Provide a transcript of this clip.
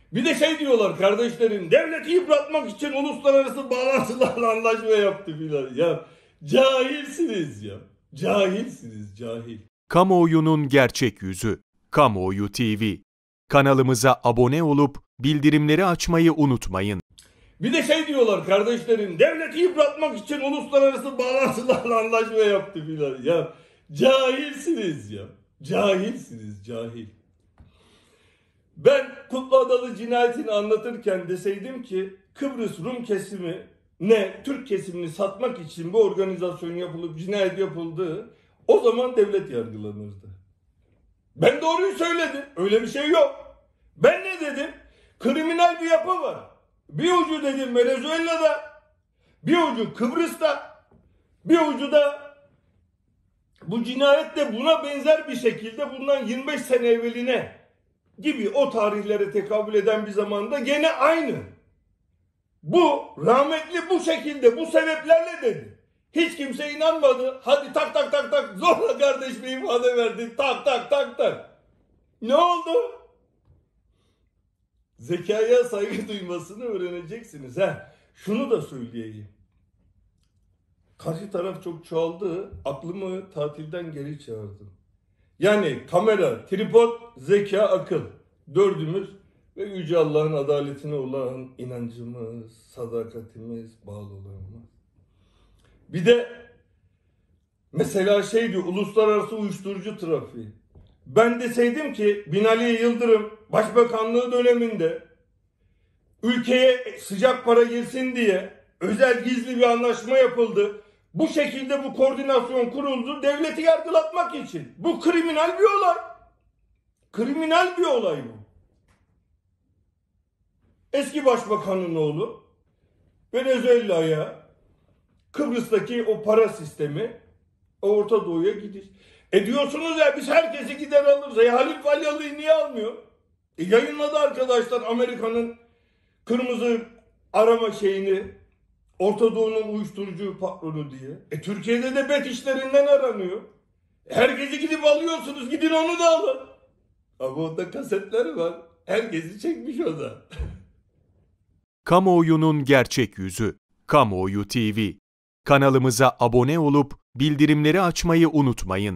Bir de şey diyorlar kardeşlerim, devleti yıpratmak için uluslararası bağlantılarla anlaşma yaptı filan. Ya cahilsiniz ya. Cahilsiniz, cahil. Kamuoyunun gerçek yüzü. Kamuoyu TV. Kanalımıza abone olup bildirimleri açmayı unutmayın. Bir de şey diyorlar kardeşlerim, devleti yıpratmak için uluslararası bağlantılarla anlaşma yaptı filan. Ya cahilsiniz ya. Cahilsiniz, cahil. Ben Kutlu Adalı cinayetini anlatırken deseydim ki Kıbrıs Rum kesimi ne Türk kesimini satmak için bu organizasyon yapılıp cinayet yapıldı, o zaman devlet yargılanırdı. Ben doğruyu söyledim. Öyle bir şey yok. Ben ne dedim? Kriminal bir yapı var. Bir ucu dedim Venezuela'da, bir ucu Kıbrıs'ta, bir ucu da bu cinayet de buna benzer bir şekilde bundan 25 sene evveline gibi o tarihlere tekabül eden bir zamanda gene aynı. Bu rahmetli bu şekilde, bu sebeplerle dedi. Hiç kimse inanmadı. Hadi tak tak tak tak zorla kardeş bir ifade verdi. Tak tak tak tak. Ne oldu? Zekaya saygı duymasını öğreneceksiniz. Şunu da söyleyeyim. Karşı taraf çok çoğaldı. Aklımı tatilden geri çağırdım. Yani kamera, tripod, zeka, akıl. Dördümüz ve Yüce Allah'ın adaletine olan inancımız, sadakatimiz, bağlılığımız. Bir de mesela şeydi, uluslararası uyuşturucu trafiği. Ben deseydim ki Binali Yıldırım Başbakanlığı döneminde ülkeye sıcak para girsin diye özel gizli bir anlaşma yapıldı. Bu şekilde bu koordinasyon kuruldu devleti yargılatmak için. Bu kriminal bir olay. Kriminal bir olay bu. Eski başbakanın oğlu Venezuela'ya, Kıbrıs'taki o para sistemi, Orta Doğu'ya gidiş. Diyorsunuz ya biz herkesi gider alırız. Halil Falyalı'yı niye almıyor? Yayınladı arkadaşlar Amerika'nın kırmızı arama şeyini, Orta Doğu'nun uyuşturucu patronu diye. Türkiye'de de bet işlerinden aranıyor. Herkesi gidip alıyorsunuz. Gidin onu da alın. Ama onda kasetler var. Herkesi çekmiş o da. Kamuoyunun gerçek yüzü. Kamuoyu TV. Kanalımıza abone olup bildirimleri açmayı unutmayın.